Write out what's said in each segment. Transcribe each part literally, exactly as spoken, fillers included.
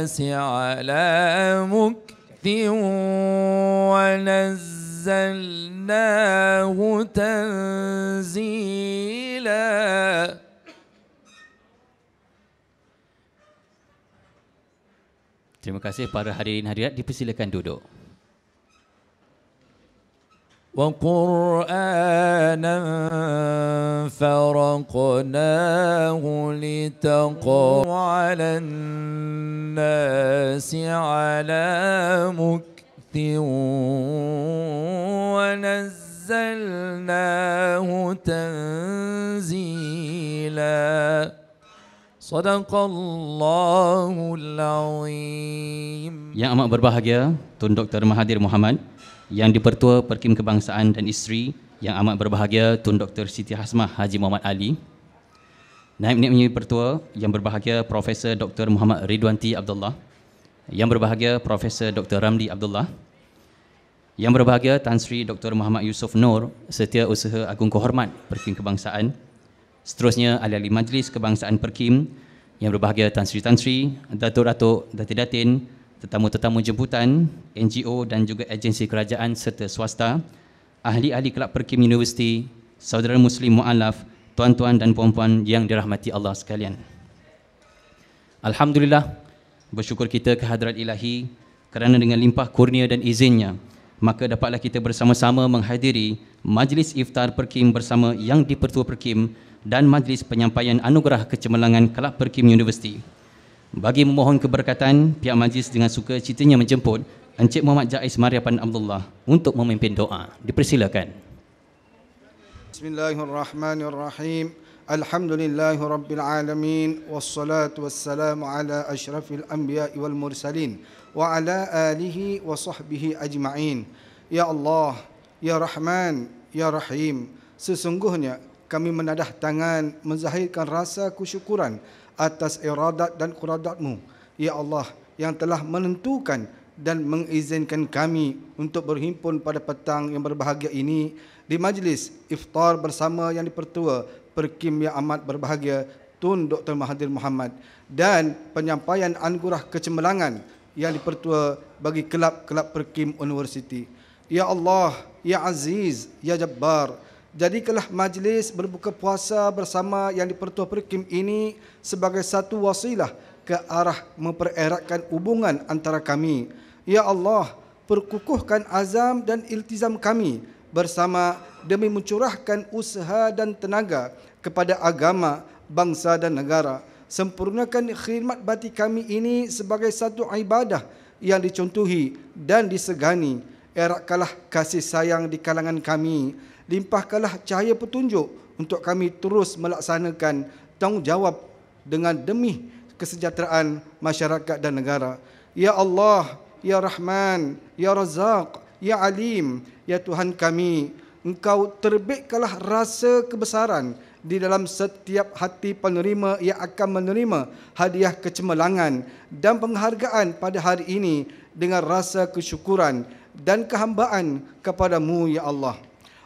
الناس على مكث ونزلناه تنزيلا. Terima kasih para hadirin hadirat, dipersilakan duduk. وقرآنا فرقناه لتقرأ على الناس على مكث ونزلناه تنزيلا. Sadaqallahul Azim. Yang amat berbahagia Tun Doktor Mahathir Mohamad, Yang di-Pertua Perkim Kebangsaan dan Isteri, Yang amat berbahagia Tun Doktor Siti Hasmah Haji Muhammad Ali, Naib Niaib Pertua Yang berbahagia Profesor Doktor Muhammad Ridwanti Abdullah, Yang berbahagia Profesor Doktor Ramli Abdullah, Yang berbahagia Tan Sri Doktor Muhammad Yusof Nur, Setiausaha Agung Kehormat Perkim Kebangsaan. Seterusnya ahli-ahli Majlis Kebangsaan Perkim, yang berbahagia Tan Sri Tan Sri, Datuk-Datuk, Datin-Datin, tetamu-tetamu jemputan, N G O dan juga agensi kerajaan serta swasta, ahli-ahli Kelab Perkim Universiti, saudara Muslim Mu'alaf, tuan-tuan dan puan-puan yang dirahmati Allah sekalian. Alhamdulillah, bersyukur kita kehadrat ilahi kerana dengan limpah kurnia dan izinnya, maka dapatlah kita bersama-sama menghadiri Majlis Iftar Perkim bersama Yang di-Pertua Perkim dan Majlis Penyampaian Anugerah Kecemerlangan Kelab Perkim Universiti. Bagi memohon keberkatan, pihak majlis dengan suka citanya menjemput Encik Muhammad Jais Mariapan Abdullah untuk memimpin doa. Dipersilakan. Bismillahirrahmanirrahim. Alhamdulillahi rabbil alamin, wassalatu wassalamu ala asyrafil anbiya'i wal mursalin wa ala alihi wa sahbihi ajma'in. Ya Allah, Ya Rahman, Ya Rahim, sesungguhnya kami menadah tangan menzahirkan rasa kesyukuran atas iradat dan quradatmu, Ya Allah, yang telah menentukan dan mengizinkan kami untuk berhimpun pada petang yang berbahagia ini di majlis iftar bersama Yang di-Pertua Perkim yang amat berbahagia Tun Doktor Mahathir Mohamad dan penyampaian anugerah kecemerlangan Yang di-Pertua bagi kelab-kelab Perkim Universiti. Ya Allah, Ya Aziz, Ya Jabbar, jadikanlah majlis berbuka puasa bersama Yang di-Pertua Perkim ini sebagai satu wasilah ke arah mempereratkan hubungan antara kami. Ya Allah, perkukuhkan azam dan iltizam kami bersama demi mencurahkan usaha dan tenaga kepada agama, bangsa dan negara. Sempurnakan khidmat bakti kami ini sebagai satu ibadah yang dicontohi dan disegani. Eratkanlah kasih sayang di kalangan kami. Limpahkanlah cahaya petunjuk untuk kami terus melaksanakan tanggungjawab dengan demi kesejahteraan masyarakat dan negara. Ya Allah, Ya Rahman, Ya Razak, Ya Alim, Ya Tuhan kami, Engkau terbitkanlah rasa kebesaran di dalam setiap hati penerima yang akan menerima hadiah kecemerlangan dan penghargaan pada hari ini dengan rasa kesyukuran dan kehambaan kepadamu, Ya Allah.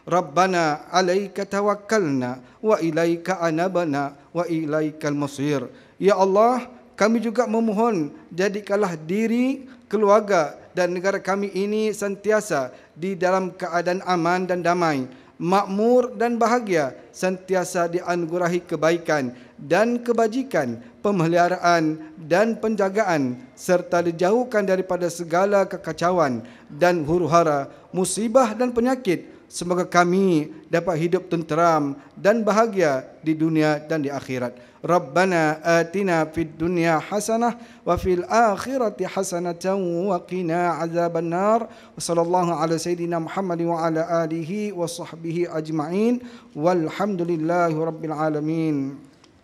Rabbana alaika tawakkalna wa ilaika anabna wa ilaikal masir. Ya Allah, kami juga memohon jadikanlah diri, keluarga dan negara kami ini sentiasa di dalam keadaan aman dan damai, makmur dan bahagia, sentiasa dianugerahi kebaikan dan kebajikan, pemeliharaan dan penjagaan, serta dijauhkan daripada segala kekacauan dan huru-hara, musibah dan penyakit. Semoga kami dapat hidup tenteram dan bahagia di dunia dan di akhirat. Rabbana atina fid dunya hasanah wa fil akhirati hasanatan wa qina azabannar. Wa sallallahu ala sayyidina Muhammad wa ala alihi wa sahbihi ajma'in. Walhamdulillahi rabbil alamin.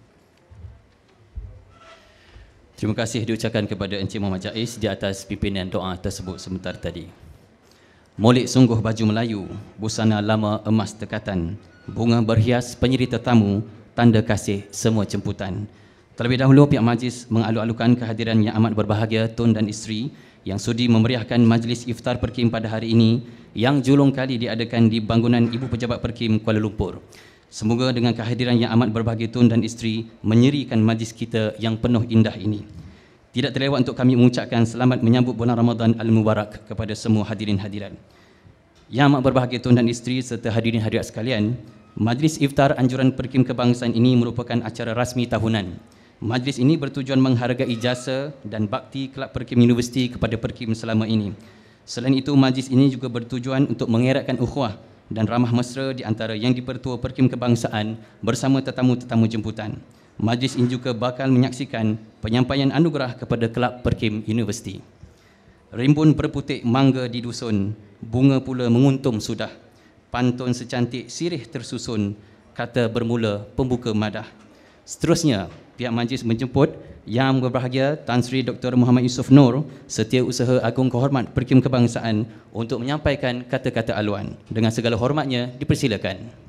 Terima kasih diucapkan kepada Encik Muhammad Jais di atas pimpinan doa tersebut sebentar tadi. Molek sungguh baju Melayu, busana lama emas tekatan, bunga berhias penyeri tetamu, tanda kasih semua jemputan. Terlebih dahulu pihak majlis mengalu-alukan kehadiran yang amat berbahagia Tun dan isteri yang sudi memeriahkan majlis iftar Perkim pada hari ini yang julung kali diadakan di bangunan Ibu Pejabat Perkim Kuala Lumpur. Semoga dengan kehadiran yang amat berbahagia Tun dan isteri menyerikan majlis kita yang penuh indah ini. Tidak terlewat untuk kami mengucapkan selamat menyambut bulan Ramadan Al-Mubarak kepada semua hadirin hadirat. Yang amat berbahagia tuan dan isteri serta hadirin hadirat sekalian, Majlis Iftar Anjuran Perkim Kebangsaan ini merupakan acara rasmi tahunan. Majlis ini bertujuan menghargai jasa dan bakti Kelab Perkim Universiti kepada Perkim selama ini. Selain itu, majlis ini juga bertujuan untuk mengeratkan ukhuwah dan ramah mesra di antara yang dipertua Perkim Kebangsaan bersama tetamu-tetamu jemputan. Majlis ini juga bakal menyaksikan penyampaian anugerah kepada Kelab Perkim Universiti. Rimbun berputik mangga di dusun, bunga pula menguntum sudah. Pantun secantik sirih tersusun, kata bermula pembuka madah. Seterusnya, pihak majlis menjemput Yang berbahagia Tan Sri Doktor Muhammad Yusof Nur, Setiausaha Agung Kehormat Perkim Kebangsaan, untuk menyampaikan kata-kata aluan. Dengan segala hormatnya, dipersilakan.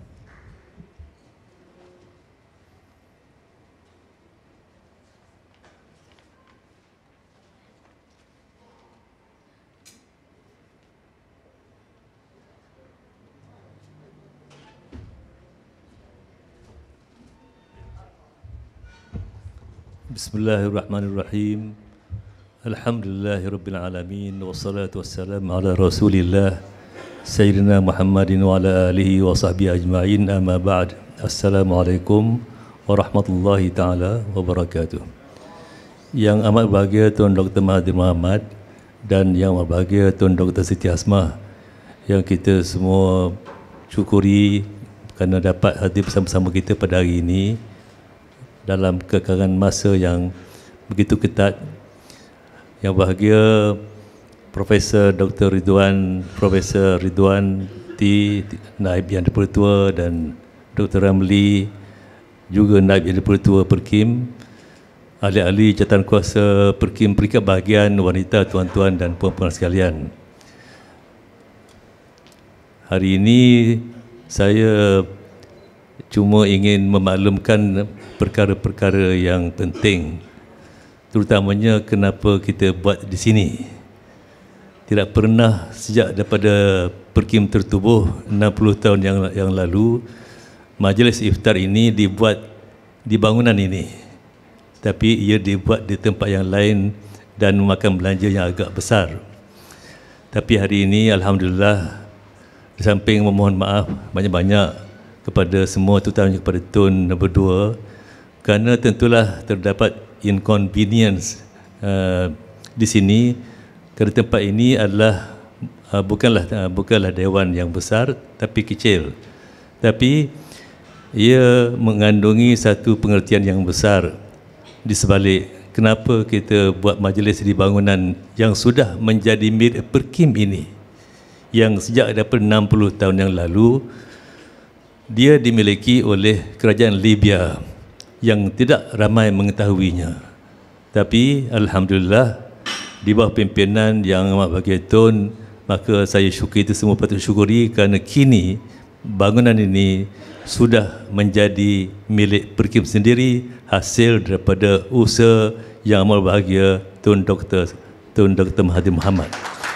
Bismillahirrahmanirrahim. Alhamdulillahirabbil alamin wassalatu wassalamu ala Rasulillah Sayyidina Muhammadin wa ala alihi wa sahbihi ajma'in, amma ba'd. Assalamualaikum warahmatullahi taala wabarakatuh. Yang amat berbahagia Tuan Doktor Mahathir Mohamad dan yang amat berbahagia Tuan Doktor Siti Hasmah, yang kita semua syukuri kerana dapat hadir bersama-sama kita pada hari ini dalam kekangan masa yang begitu ketat. Yang bahagia Profesor Doktor Ridwan, Profesor Ridwan T, Naib Yang Dipertua, dan Doktor Ramli, juga Naib Yang Dipertua Perkim, ahli-ahli jawatankuasa Perkim Peringkat Bahagian Wanita, tuan-tuan dan puan-puan sekalian. Hari ini saya cuma ingin memaklumkan perkara-perkara yang penting, terutamanya kenapa kita buat di sini. Tidak pernah sejak daripada Perkim tertubuh enam puluh tahun yang yang lalu, majlis iftar ini dibuat di bangunan ini, tapi ia dibuat di tempat yang lain dan memakan belanja yang agak besar. Tapi hari ini alhamdulillah, di samping memohon maaf banyak-banyak kepada semua, terutamanya kepada Tun berdua, kerana tentulah terdapat inconvenience uh, di sini, kerana tempat ini adalah uh, bukanlah uh, bukanlah dewan yang besar tapi kecil, tapi ia mengandungi satu pengertian yang besar di sebalik kenapa kita buat majlis di bangunan yang sudah menjadi milik Perkim ini, yang sejak daripada enam puluh tahun yang lalu dia dimiliki oleh kerajaan Libya yang tidak ramai mengetahuinya. Tapi alhamdulillah, di bawah pimpinan yang amat bahagia Tun, maka saya syukuri, itu semua patut syukuri, kerana kini bangunan ini sudah menjadi milik Perkim sendiri, hasil daripada usaha yang amat bahagia Tun Doktor Tun Doktor Mahathir Mohamad.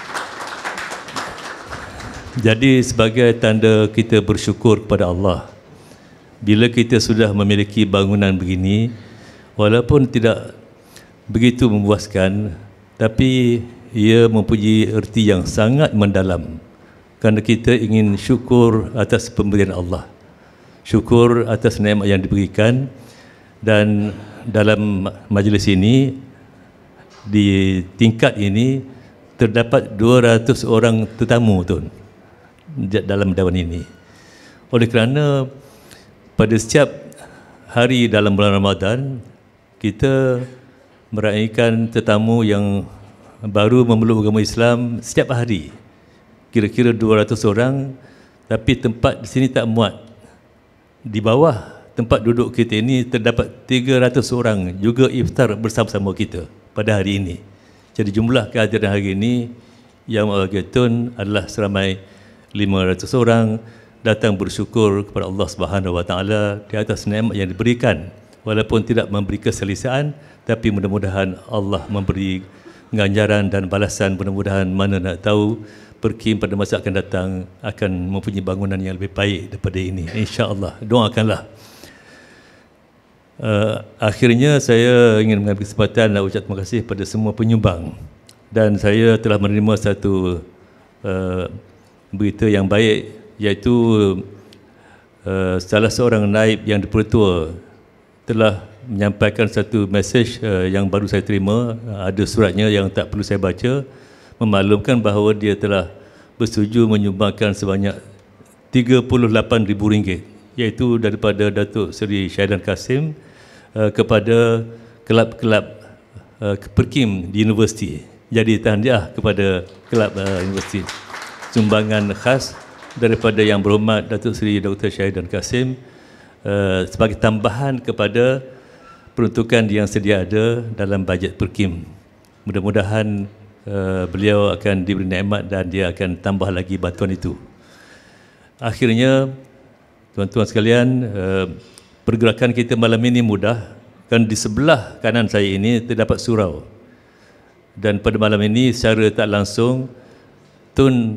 Jadi sebagai tanda kita bersyukur kepada Allah, bila kita sudah memiliki bangunan begini, walaupun tidak begitu memuaskan, tapi ia mempunyai erti yang sangat mendalam, kerana kita ingin syukur atas pemberian Allah, syukur atas nikmat yang diberikan. Dan dalam majlis ini, di tingkat ini, terdapat dua ratus orang tetamu Tuan dalam dewan ini. Oleh kerana pada setiap hari dalam bulan Ramadan, kita meraihkan tetamu yang baru memeluk agama Islam setiap hari, kira-kira dua ratus orang, tapi tempat di sini tak muat. Di bawah tempat duduk kita ini terdapat tiga ratus orang juga iftar bersama-sama kita pada hari ini. Jadi jumlah kehadiran hari ini yang Tun adalah seramai lima ratus orang datang bersyukur kepada Allah Subhanahu Wa Taala di atas nikmat yang diberikan, walaupun tidak memberi keselesaan, tapi mudah-mudahan Allah memberi ganjaran dan balasan. Mudah-mudahan, mana nak tahu, Perkim pada masa akan datang akan mempunyai bangunan yang lebih baik daripada ini, insya-Allah. Doakanlah. Uh, akhirnya saya ingin mengambil kesempatan nak ucap terima kasih kepada semua penyumbang, dan saya telah menerima satu uh, berita yang baik, iaitu uh, salah seorang naib yang dipertua telah menyampaikan satu mesej uh, yang baru saya terima. Uh, ada suratnya yang tak perlu saya baca, memaklumkan bahawa dia telah bersetuju menyumbangkan sebanyak tiga puluh lapan ribu ringgit, iaitu daripada Datuk Seri Syahidan Kasim uh, kepada kelab-kelab uh, Perkim di universiti. Jadi tahniah kepada kelab uh, universiti. Sumbangan khas daripada Yang Berhormat Datuk Seri Doktor Syahidan Kasim uh, sebagai tambahan kepada peruntukan yang sedia ada dalam bajet Perkim. Mudah-mudahan uh, beliau akan diberi nikmat dan dia akan tambah lagi bantuan itu. Akhirnya, tuan-tuan sekalian, uh, pergerakan kita malam ini mudah, kan di sebelah kanan saya ini terdapat surau. Dan pada malam ini secara tak langsung, Tun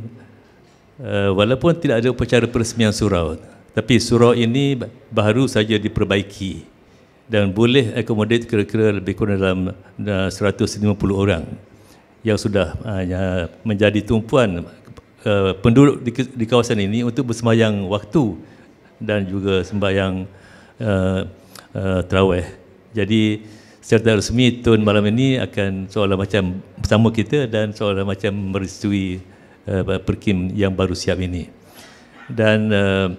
Uh, walaupun tidak ada upacara peresmian surau, tapi surau ini baru saja diperbaiki dan boleh akomodate kira-kira lebih kurang dalam uh, seratus lima puluh orang yang sudah uh, menjadi tumpuan uh, penduduk di, di kawasan ini untuk bersembahyang waktu dan juga sembahyang uh, uh, tarawih. Jadi secara resmi Tun malam ini akan seolah macam bersama kita dan seolah macam merestui Uh, Perkim yang baru siap ini. Dan uh,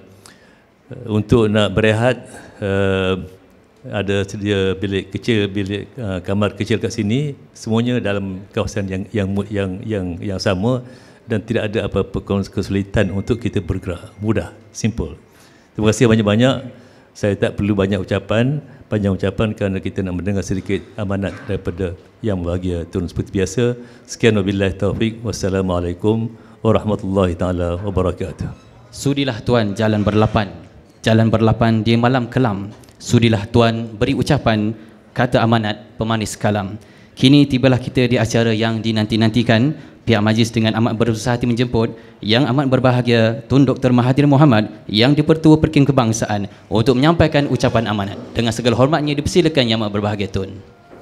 untuk nak berehat, uh, ada sedia bilik kecil, bilik uh, kamar kecil kat sini, semuanya dalam kawasan yang yang yang yang yang sama dan tidak ada apa-apa kesulitan untuk kita bergerak. Mudah, simple. Terima kasih banyak-banyak. Saya tak perlu banyak ucapan, panjang ucapan kerana kita nak mendengar sedikit amanat daripada Yang Berbahagia Tun seperti biasa. Sekian wabillahi taufik. Wassalamualaikum warahmatullahi taala wabarakatuh. Sudilah Tuan jalan berlapan, jalan berlapan di malam kelam. Sudilah Tuan beri ucapan, kata amanat pemanis kalam. Kini tibalah kita di acara yang dinanti-nantikan. Pihak majlis dengan amat berusaha hati menjemput Yang Amat Berbahagia Tun Doktor Mahathir Mohamad yang di-Pertua Perkim Kebangsaan untuk menyampaikan ucapan amanat. Dengan segala hormatnya dipersilakan Yang Amat Berbahagia Tun.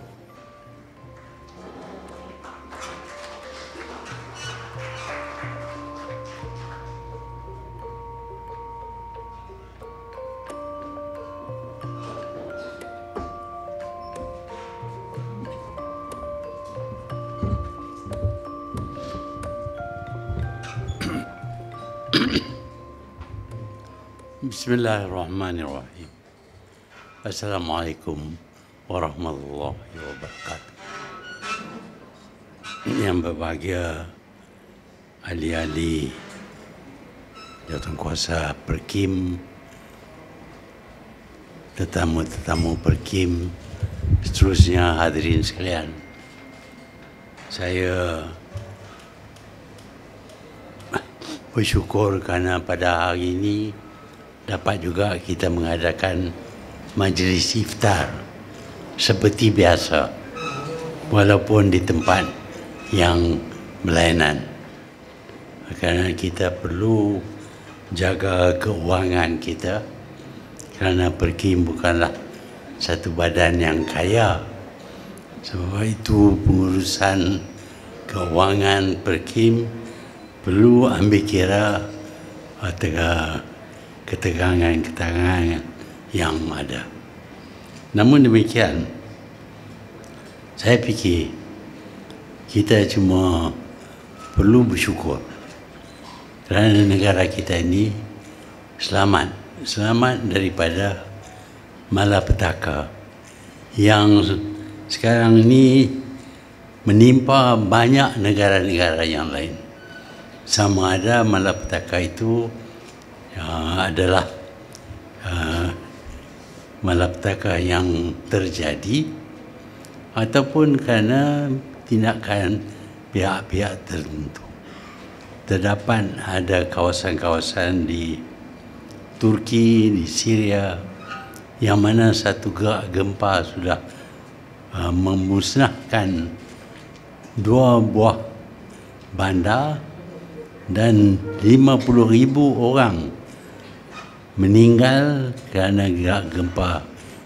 Bismillahirrahmanirrahim. Assalamualaikum warahmatullahi wabarakatuh. Yang berbahagia ahli-ahli jawatankuasa Perkim, tetamu-tetamu Perkim, seterusnya hadirin sekalian. Saya bersyukur kerana pada hari ini dapat juga kita mengadakan majlis iftar seperti biasa walaupun di tempat yang berlainan, kerana kita perlu jaga keuangan kita kerana Perkim bukanlah satu badan yang kaya. Sebab itu pengurusan keuangan Perkim perlu ambil kira tengah ketegangan-ketegangan yang ada. Namun demikian, saya fikir kita cuma perlu bersyukur kerana negara kita ini selamat, selamat daripada malapetaka yang sekarang ini menimpa banyak negara-negara yang lain. Sama ada malapetaka itu Uh, adalah uh, malapetaka yang terjadi ataupun kerana tindakan pihak-pihak tertentu. Terdapat ada kawasan-kawasan di Turki, di Syria yang mana satu gerak gempa sudah uh, memusnahkan dua buah bandar dan lima puluh ribu orang meninggal kerana gerak gempa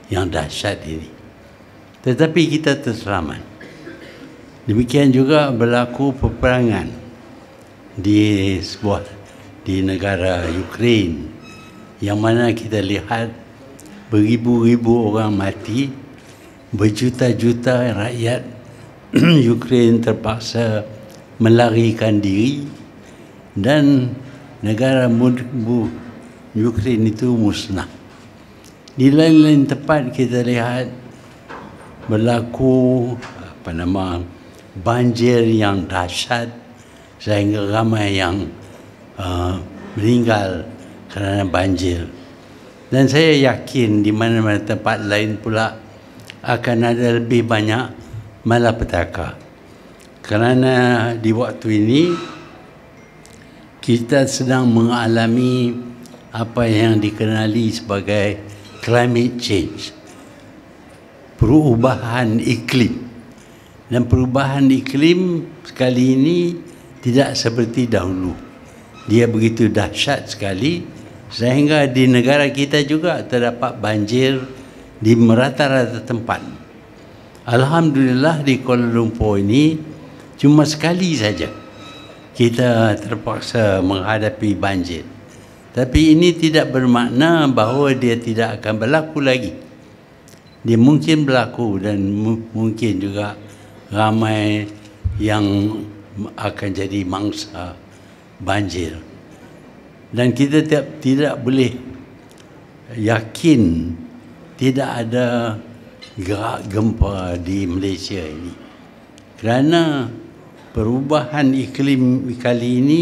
yang dahsyat ini. Tetapi kita terselamat. Demikian juga berlaku peperangan di sebuah di negara Ukraine, yang mana kita lihat beribu-ribu orang mati, berjuta-juta rakyat Ukraine terpaksa melarikan diri, dan negara Ukraine itu musnah. Di lain-lain tempat kita lihat berlaku apa nama banjir yang dahsyat sehingga ramai yang uh, meninggal kerana banjir. Dan saya yakin di mana-mana tempat lain pula akan ada lebih banyak malapetaka. Kerana di waktu ini kita sedang mengalami apa yang dikenali sebagai climate change, perubahan iklim. Dan perubahan iklim sekali ini tidak seperti dahulu. Dia begitu dahsyat sekali sehingga di negara kita juga terdapat banjir di merata-rata tempat. Alhamdulillah di Kuala Lumpur ini cuma sekali saja kita terpaksa menghadapi banjir. Tapi ini tidak bermakna bahawa dia tidak akan berlaku lagi. Dia mungkin berlaku dan mungkin juga ramai yang akan jadi mangsa banjir. Dan kita tidak, tidak boleh yakin tidak ada gerak gempa di Malaysia ini. Kerana perubahan iklim kali ini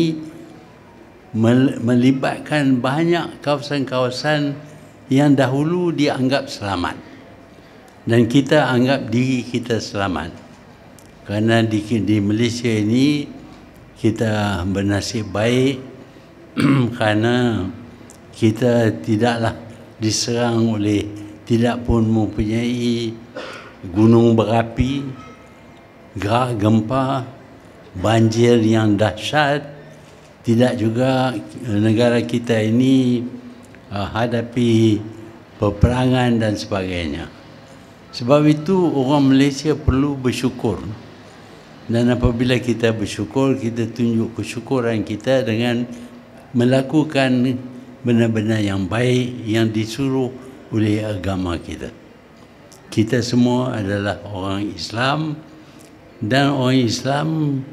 melibatkan banyak kawasan-kawasan yang dahulu dianggap selamat. Dan kita anggap diri kita selamat. Kerana di, di Malaysia ini kita bernasib baik kerana kita tidaklah diserang oleh, tidak pun mempunyai gunung berapi, gerak gempa, banjir yang dahsyat. Tidak juga negara kita ini uh, hadapi peperangan dan sebagainya. Sebab itu orang Malaysia perlu bersyukur. Dan apabila kita bersyukur, kita tunjuk kesyukuran kita dengan melakukan benda-benda yang baik yang disuruh oleh agama kita. Kita semua adalah orang Islam, dan orang Islam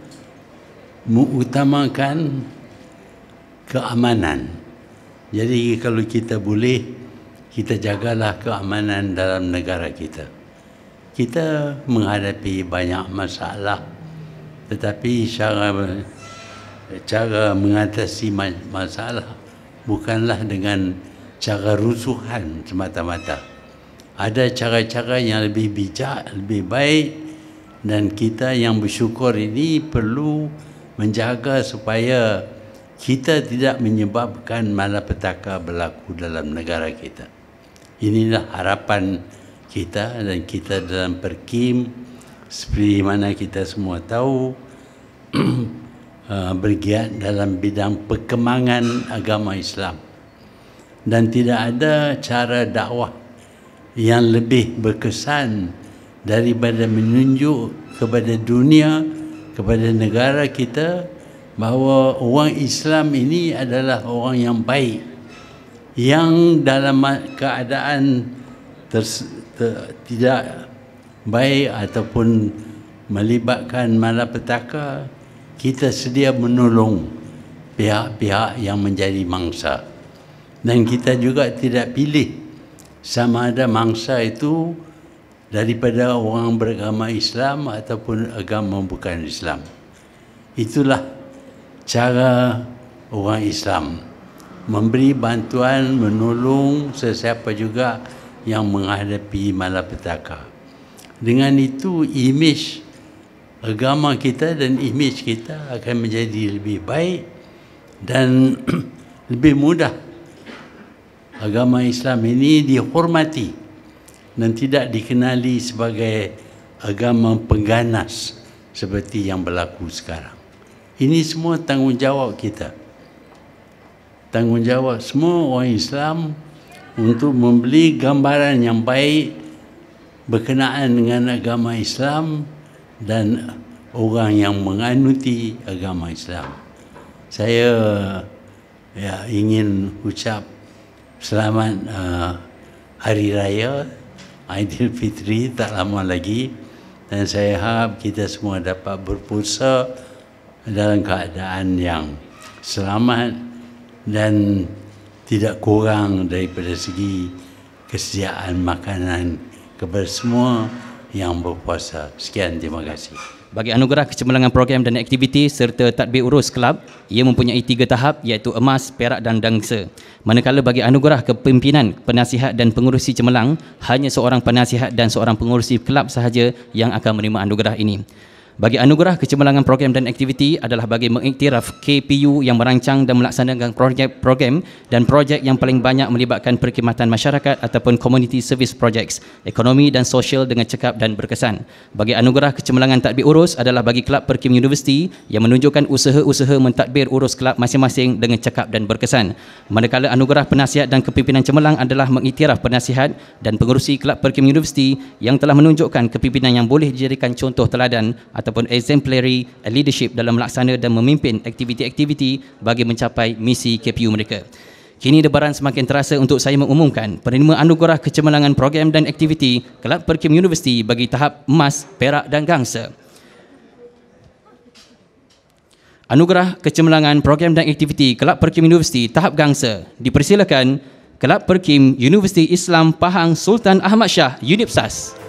mengutamakan keamanan. Jadi kalau kita boleh, kita jagalah keamanan dalam negara kita. Kita menghadapi banyak masalah, tetapi cara cara mengatasi masalah bukanlah dengan cara rusuhan semata-mata. Ada cara-cara yang lebih bijak, lebih baik, dan kita yang bersyukur ini perlu menjaga supaya kita tidak menyebabkan malapetaka berlaku dalam negara kita. Inilah harapan kita, dan kita dalam Perkim seperti mana kita semua tahu bergiat dalam bidang perkembangan agama Islam, dan tidak ada cara dakwah yang lebih berkesan daripada menunjuk kepada dunia, kepada negara kita bahawa orang Islam ini adalah orang yang baik, yang dalam keadaan ter, ter, tidak baik ataupun melibatkan malapetaka, kita sedia menolong pihak-pihak yang menjadi mangsa. Dan kita juga tidak pilih sama ada mangsa itu daripada orang beragama Islam ataupun agama bukan Islam. Itulah cara orang Islam memberi bantuan, menolong sesiapa juga yang menghadapi malapetaka. Dengan itu, imej agama kita dan imej kita akan menjadi lebih baik dan lebih mudah. Agama Islam ini dihormati dan tidak dikenali sebagai agama pengganas seperti yang berlaku sekarang. Ini semua tanggungjawab kita. Tanggungjawab semua orang Islam untuk membeli gambaran yang baik berkenaan dengan agama Islam dan orang yang menganuti agama Islam. Saya ya ingin ucap selamat uh, Hari Raya Aidilfitri tak lama lagi, dan saya harap kita semua dapat berpuasa dalam keadaan yang selamat dan tidak kurang daripada segi kesediaan makanan kepada semua yang berpuasa. Sekian, terima kasih. Bagi anugerah kecemerlangan program dan aktiviti serta tadbir urus kelab, ia mempunyai tiga tahap iaitu emas, perak dan dangsa. Manakala bagi anugerah kepimpinan, penasihat dan pengurusi cemerlang, hanya seorang penasihat dan seorang pengurusi kelab sahaja yang akan menerima anugerah ini. Bagi anugerah kecemerlangan program dan aktiviti adalah bagi mengiktiraf K P U yang merancang dan melaksanakan projek program dan projek yang paling banyak melibatkan perkhidmatan masyarakat ataupun community service projects, ekonomi dan sosial dengan cekap dan berkesan. Bagi anugerah kecemerlangan tadbir urus adalah bagi kelab Perkim Universiti yang menunjukkan usaha-usaha mentadbir urus kelab masing-masing dengan cekap dan berkesan. Manakala anugerah penasihat dan kepimpinan cemerlang adalah mengiktiraf penasihat dan pengurusi kelab Perkim Universiti yang telah menunjukkan kepimpinan yang boleh dijadikan contoh teladan ataupun exemplary leadership dalam melaksana dan memimpin aktiviti-aktiviti bagi mencapai misi K P U mereka. Kini debaran semakin terasa untuk saya mengumumkan penerima anugerah kecemerlangan program dan aktiviti Kelab Perkim Universiti bagi tahap emas, perak dan gangsa. Anugerah kecemerlangan program dan aktiviti Kelab Perkim Universiti tahap gangsa dipersilakan Kelab Perkim Universiti Islam Pahang Sultan Ahmad Shah Unipsas.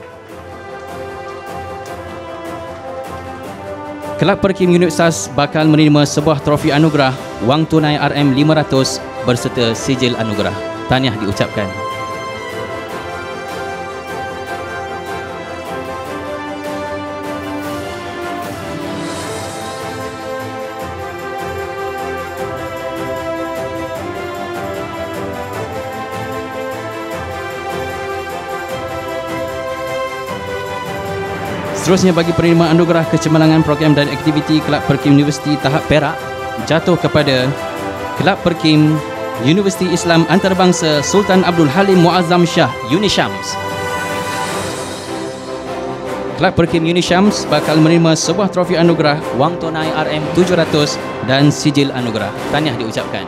Kelab Perkim Unipsas bakal menerima sebuah trofi anugerah, wang tunai R M lima ratus berserta sijil anugerah. Tahniah diucapkan. Seterusnya bagi penerima anugerah kecemerlangan program dan aktiviti Kelab Perkim Universiti tahap perak jatuh kepada Kelab Perkim Universiti Islam Antarabangsa Sultan Abdul Halim Muazzam Shah Unishams. Kelab Perkim Unishams bakal menerima sebuah trofi anugerah, wang tunai R M tujuh ratus dan sijil anugerah. Tahniah diucapkan.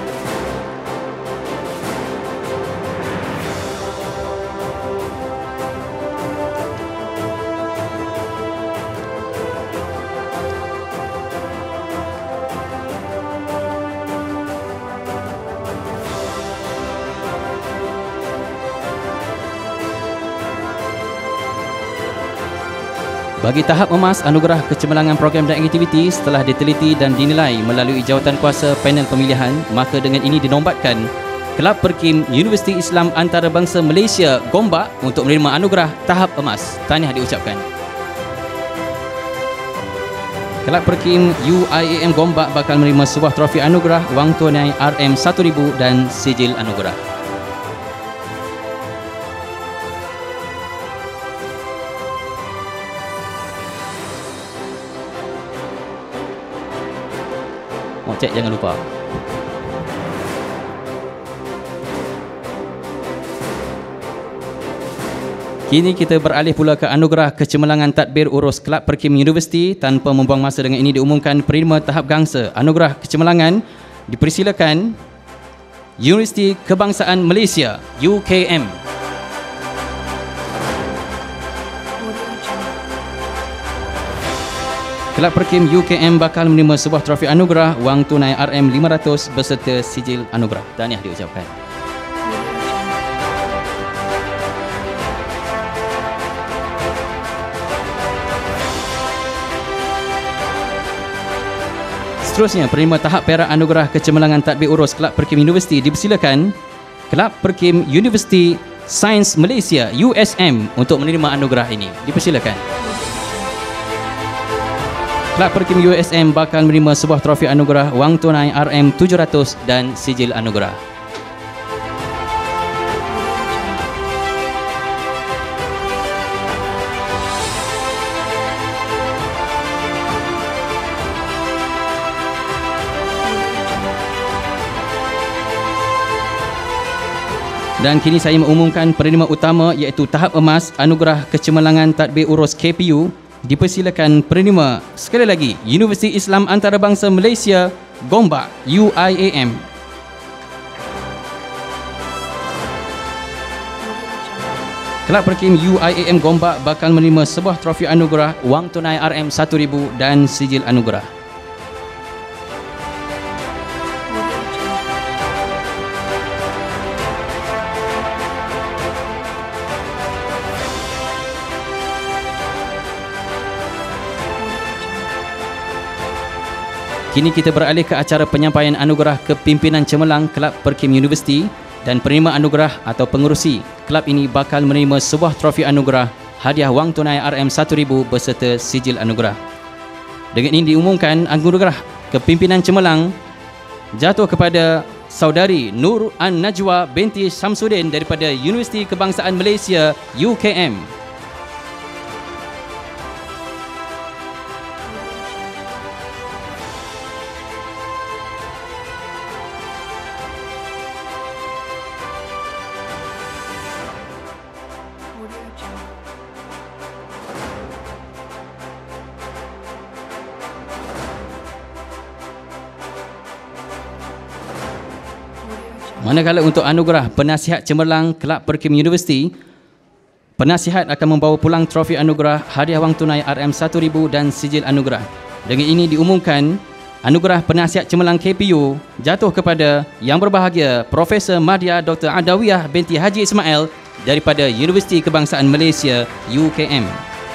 Bagi tahap emas, anugerah kecemerlangan program dan aktiviti setelah diteliti dan dinilai melalui jawatan kuasa panel pemilihan, maka dengan ini dinombatkan Kelab Perkim Universiti Islam Antarabangsa Malaysia Gombak untuk menerima anugerah tahap emas. Tahniah diucapkan. Kelab Perkim U I A M Gombak bakal menerima sebuah trofi anugerah, wang tunai R M satu ribu dan sijil anugerah. Mau cek jangan lupa. Kini kita beralih pula ke anugerah kecemerlangan tadbir urus Kelab Perkim Universiti. Tanpa membuang masa, dengan ini diumumkan penerima tahap gangsa anugerah kecemerlangan dipersilakan Universiti Kebangsaan Malaysia U K M. Kelab Perkim U K M bakal menerima sebuah trofi anugerah, wang tunai R M lima ratus berserta sijil anugerah. Tahniah diucapkan. Seterusnya, penerima tahap perak anugerah kecemerlangan tadbir urus Kelab Perkim Universiti dipersilakan Kelab Perkim Universiti Sains Malaysia U S M untuk menerima anugerah ini. Dipersilakan. Kelab Perkim U S M bakal menerima sebuah trofi anugerah, wang tunai R M tujuh ratus dan sijil anugerah. Dan kini saya mengumumkan penerima utama iaitu tahap emas Anugerah Kecemerlangan Tadbir Urus K P U. Dipersilakan penerima sekali lagi Universiti Islam Antarabangsa Malaysia Gombak U I A M. Kelab Perkim U I A M Gombak bakal menerima sebuah trofi anugerah, wang tunai R M satu ribu dan sijil anugerah. Kini kita beralih ke acara penyampaian anugerah kepimpinan cemerlang Kelab Perkim Universiti, dan penerima anugerah atau pengerusi kelab ini bakal menerima sebuah trofi anugerah, hadiah wang tunai R M satu ribu beserta sijil anugerah. Dengan ini diumumkan anugerah kepimpinan cemerlang jatuh kepada saudari Nur An-Najwa binti Samsudin daripada Universiti Kebangsaan Malaysia U K M. Manakala untuk anugerah penasihat cemerlang Kelab Perkim Universiti, penasihat akan membawa pulang trofi anugerah, hadiah wang tunai R M satu ribu dan sijil anugerah. Dengan ini diumumkan anugerah penasihat cemerlang K P U jatuh kepada yang berbahagia Profesor Madya Doktor Adawiyah binti Haji Ismail daripada Universiti Kebangsaan Malaysia U K M.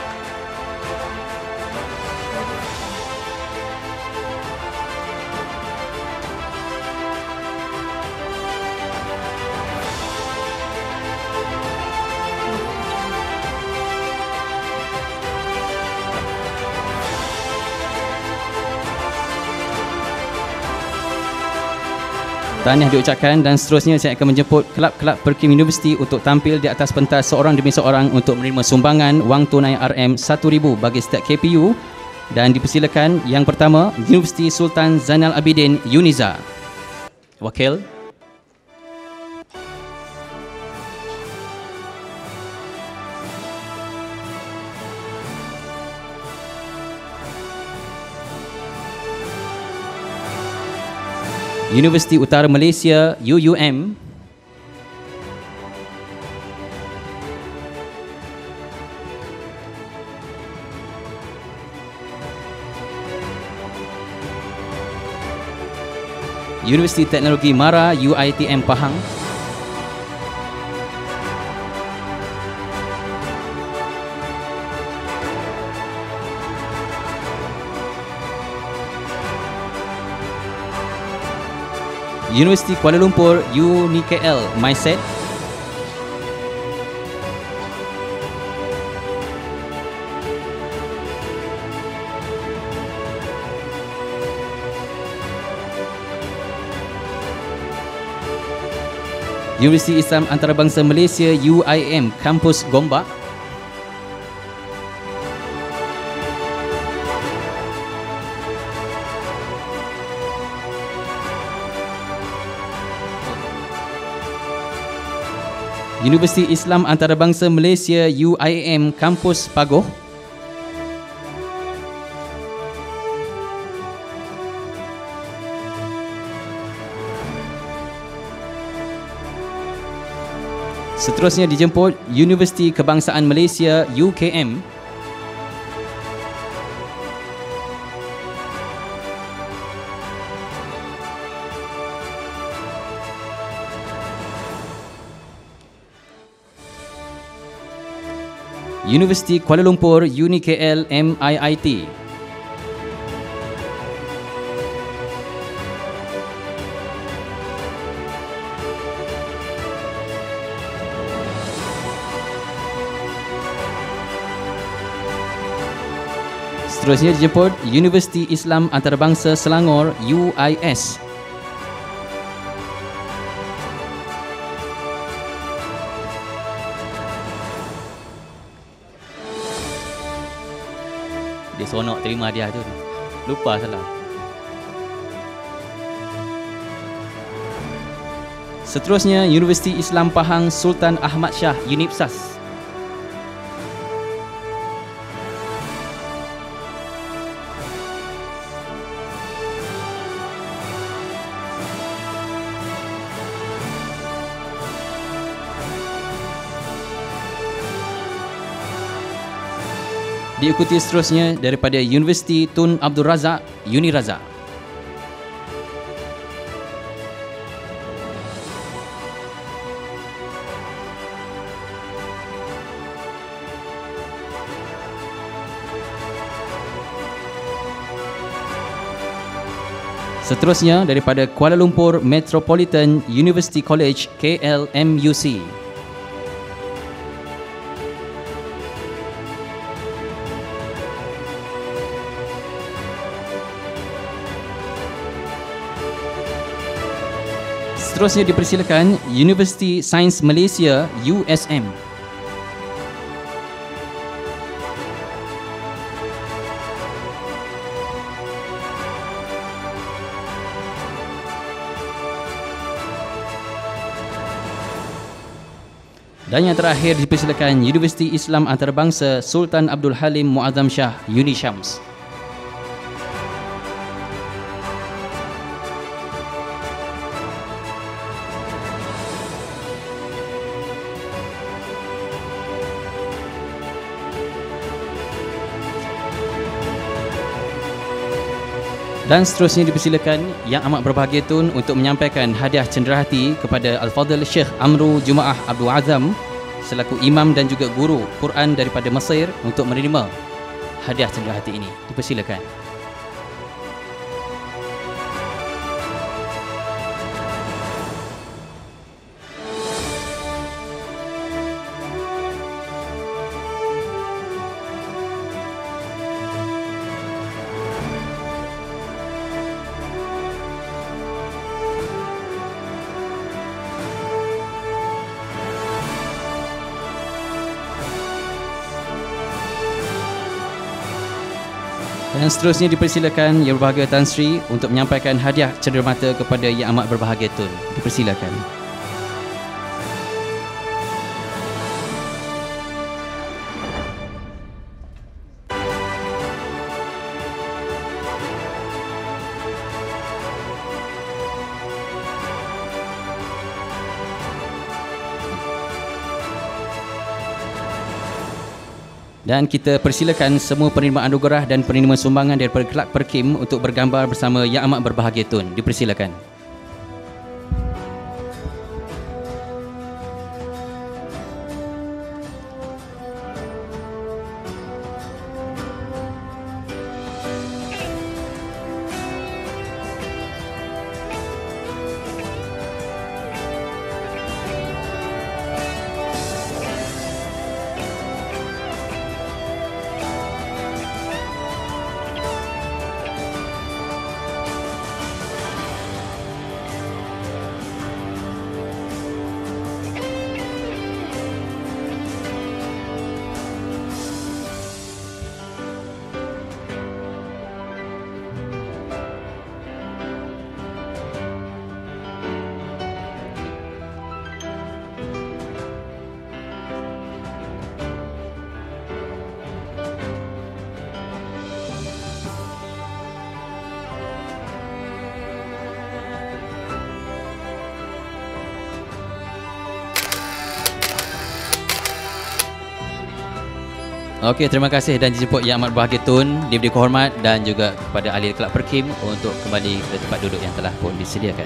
Tahniah diucapkan dan seterusnya saya akan menjemput kelab-kelab Perkim Universiti untuk tampil di atas pentas seorang demi seorang untuk menerima sumbangan wang tunai R M satu ribu bagi setiap K P U, dan dipersilakan yang pertama Universiti Sultan Zainal Abidin Uniza. Wakil Universiti Utara Malaysia U U M. Universiti Teknologi Mara U I T M Pahang. Universiti Kuala Lumpur U N I K L MySet. Universiti Islam Antarabangsa Malaysia U I M Kampus Gombak. Universiti Islam Antarabangsa Malaysia U I A M Kampus Pagoh. Seterusnya dijemput Universiti Kebangsaan Malaysia U K M. Universiti Kuala Lumpur U N I K L M I I T. Seterusnya dijemput Universiti Islam Antarabangsa Selangor U I S. Dia seronok terima hadiah tu. Lupa salah. Seterusnya, Universiti Islam Pahang Sultan Ahmad Shah, UNIPSAS. Diikuti seterusnya daripada Universiti Tun Abdul Razak, UNIRAZAK. Seterusnya daripada Kuala Lumpur Metropolitan University College, K L M U C. Seterusnya dipersilakan Universiti Sains Malaysia, U S M. Dan yang terakhir dipersilakan Universiti Islam Antarabangsa Sultan Abdul Halim Muazzam Shah, UNISHAMS. Dan seterusnya dipersilakan Yang Amat Berbahagia Tun untuk menyampaikan hadiah cenderahati kepada Al-Fadhil Syekh Amru Jumaah Abdul Azam selaku imam dan juga guru Quran daripada Mesir untuk menerima hadiah cenderahati ini. Dipersilakan. Dan seterusnya dipersilakan Yang Berbahagia Tan Sri untuk menyampaikan hadiah cenderamata kepada Yang Amat Berbahagia Tun. Dipersilakan. Dan kita persilakan semua penerima anugerah dan penerima sumbangan daripada Kelab Perkim untuk bergambar bersama Yang Amat Berbahagia Tun. Dipersilakan. Okey, terima kasih dan dijemput Yang Amat Berbahagia Tun, diberi kehormat dan juga kepada ahli Kelab Perkim untuk kembali ke tempat duduk yang telah pun disediakan.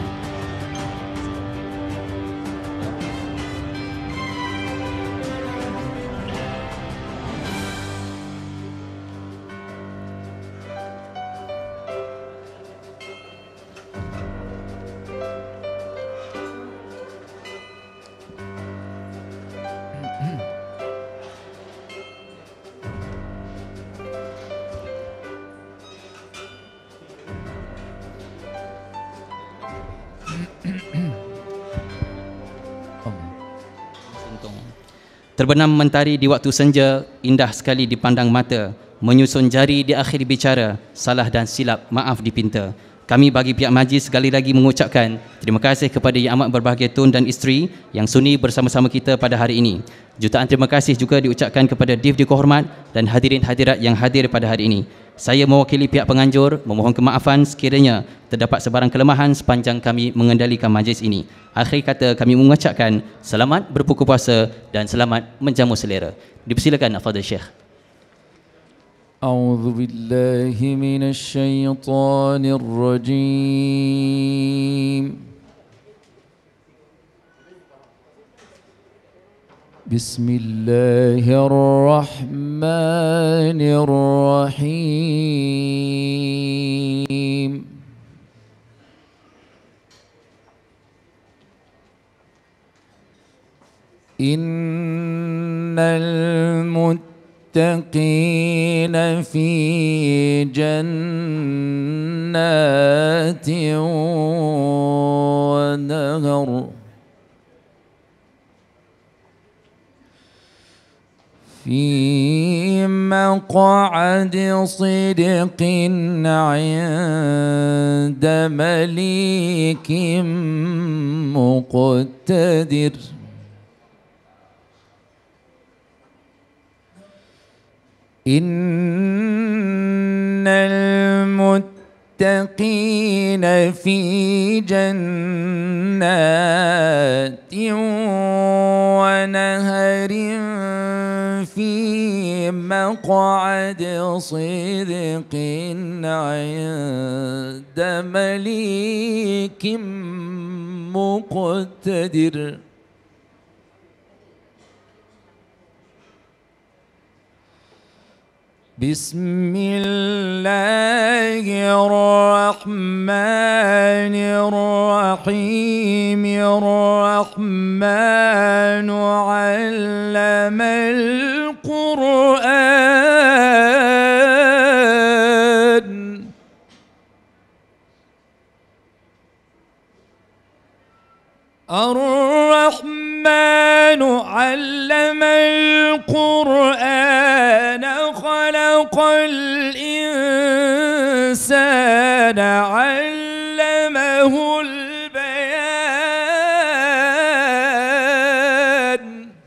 Terbenam mentari di waktu senja, indah sekali dipandang mata. Menyusun jari di akhir bicara, salah dan silap maaf dipinta. Kami bagi pihak majlis sekali lagi mengucapkan terima kasih kepada Yang Amat Berbahagia Tun dan isteri yang sudi bersama-sama kita pada hari ini. Jutaan terima kasih juga diucapkan kepada D I V D Kehormat dan hadirin hadirat yang hadir pada hari ini. Saya mewakili pihak penganjur memohon kemaafan sekiranya terdapat sebarang kelemahan sepanjang kami mengendalikan majlis ini. Akhir kata kami mengucapkan selamat berbuka puasa dan selamat menjamu selera. Dipersilakan Al-Fadhil Syekh. أعوذ بالله من الشيطان الرجيم بسم الله الرحمن الرحيم إن المتقين المتقين في جنات ونهر في مقعد صدق عند مليك مقتدر إن المتقين في جنات ونهر في مقعد صدق عند مليك مقتدر بسم الله الرحمن الرحيم الرحمن علم القرآن الرحمن علم القرآن خلق الإنسان علمه البيان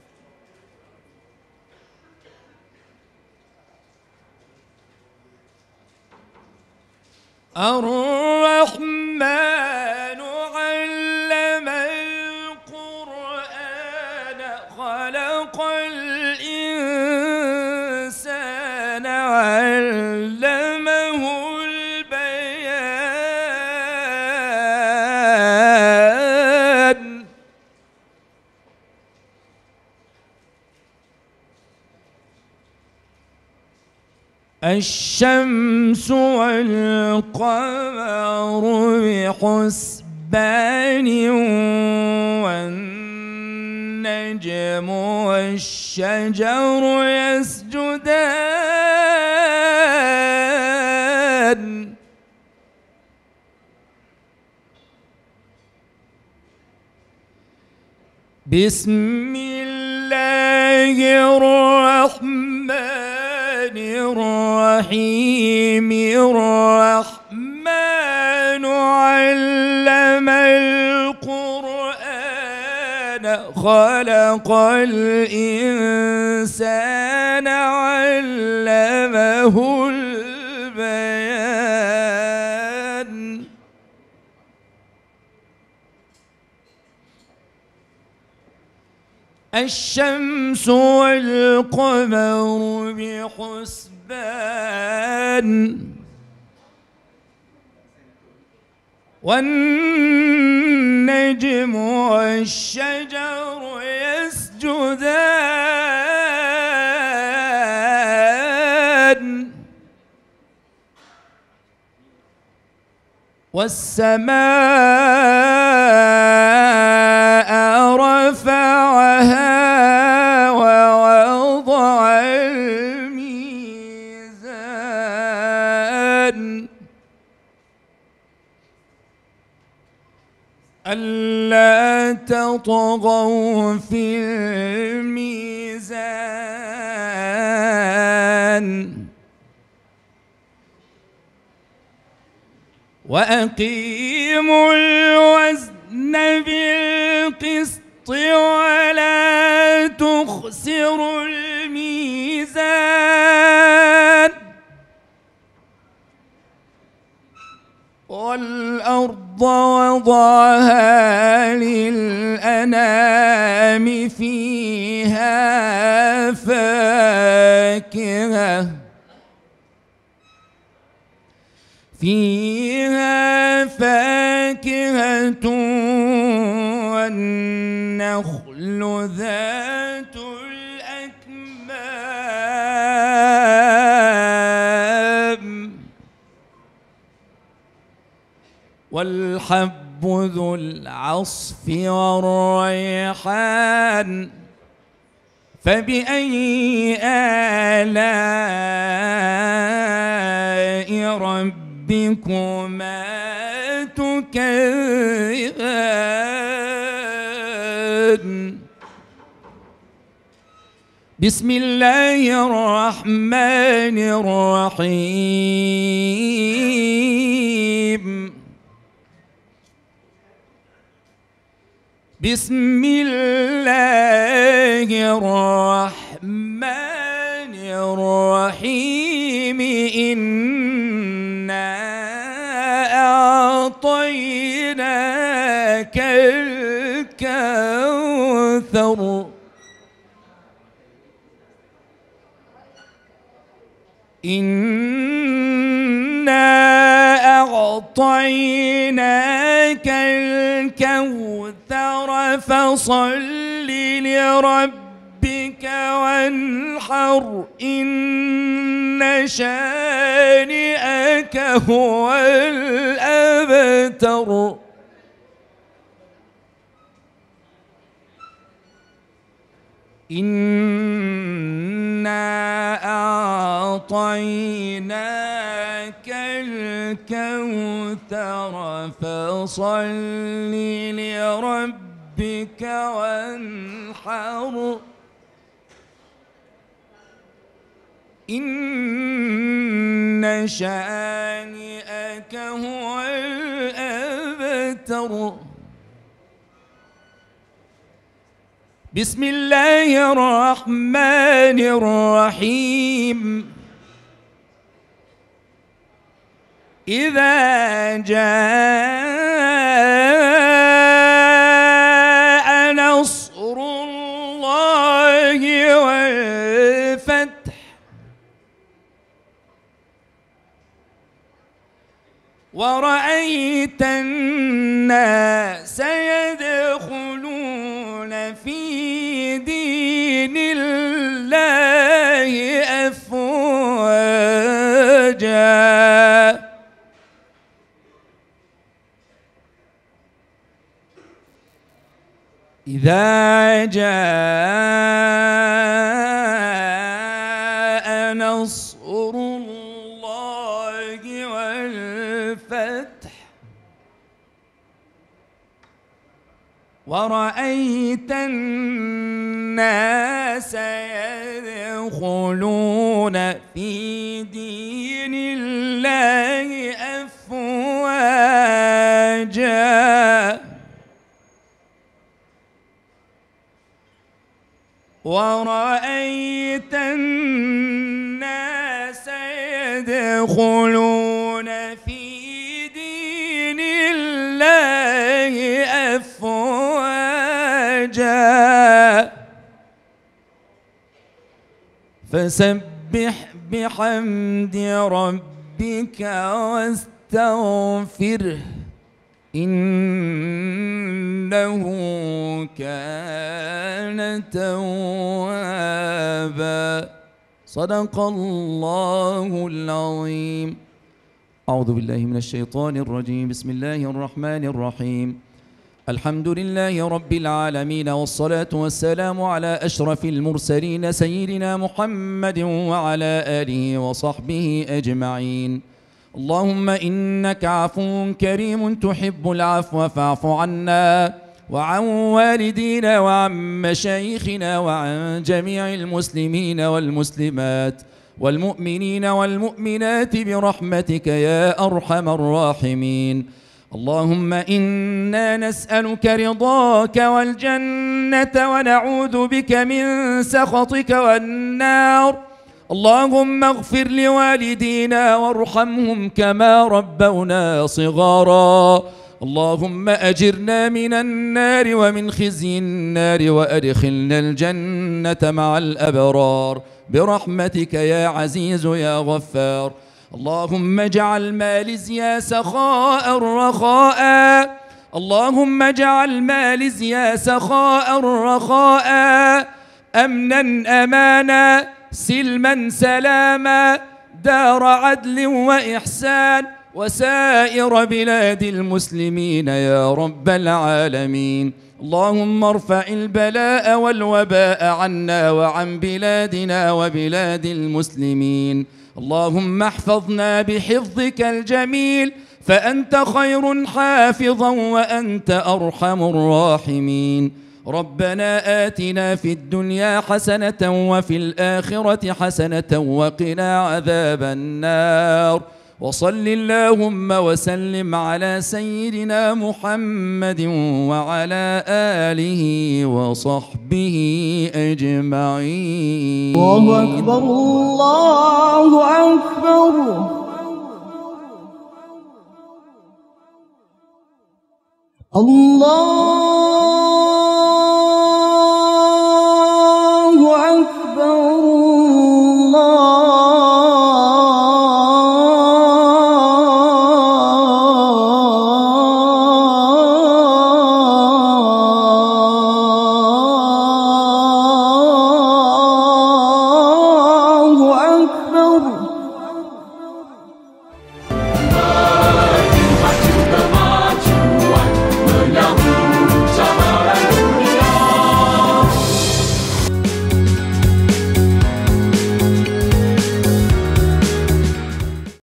الرحمن علم القرآن خلق الإنسان علمه البيان الشمس والقمر بحسبان والنجم والشجر يسجدان بسم الله الرحمن الرحيم الرحمن علم القرآن خلق الإنسان علمه البيان الشمس والقمر بحسبان والنجم والشجر يسجدان والسماء رفعها ووضع الميزان ألا تطغوا في الميزان وأقيموا الوزن بالقسط ولا تخسروا الميزان والأرض وضعها للأنام فيها فاكهة فيها فاكهة والنخل ذات الأكمام والحب ذو العصف والريحان فبأي آلاء ربكما تكذبان بسم الله الرحمن الرحيم بسم الله الرحمن الرحيم إنا أعطيناك الكوثر إنا أعطيناك الكوثر فصل لربك وانحر إن شانئك هو الأبتر إنا أعطيناك الكوثر فصل لربك وانحر إن شانئك هو الأبتر بسم الله الرحمن الرحيم إذا جاء نصر الله والفتح ورأيت الناس يدخلون في دين الله أفواجا إذا جاء نصر الله والفتح ورأيت الناس يدخلون في دين الله أفواجا ورأيت الناس يدخلون في دين الله أفواجا فسبح بحمد ربك واستغفره إنه كان توابا صدق الله العظيم. أعوذ بالله من الشيطان الرجيم. بسم الله الرحمن الرحيم. الحمد لله رب العالمين والصلاة والسلام على أشرف المرسلين سيدنا محمد وعلى آله وصحبه أجمعين. اللهم إنك عفو كريم تحب العفو فاعف عنا وعن والدينا وعن مشايخنا وعن جميع المسلمين والمسلمات والمؤمنين والمؤمنات برحمتك يا أرحم الراحمين. اللهم إنا نسألك رضاك والجنة ونعوذ بك من سخطك والنار. اللهم اغفر لوالدينا وارحمهم كما ربونا صغارا. اللهم أجرنا من النار ومن خزي النار وأدخلنا الجنة مع الأبرار برحمتك يا عزيز يا غفار. اللهم اجعل مالزيا سخاء رخاء. اللهم اجعل مالزيا سخاء رخاء، أمنا أمانا، سلما سلاما، دار عدل وإحسان، وسائر بلاد المسلمين يا رب العالمين. اللهم ارفع البلاء والوباء عنا وعن بلادنا وبلاد المسلمين. اللهم احفظنا بحفظك الجميل، فأنت خير حافظا وأنت أرحم الراحمين. ربنا آتنا في الدنيا حسنة وفي الآخرة حسنة وقنا عذاب النار. وصل اللهم وسلم على سيدنا محمد وعلى آله وصحبه أجمعين. الله أكبر الله أكبر. الله أكبر. الله أكبر.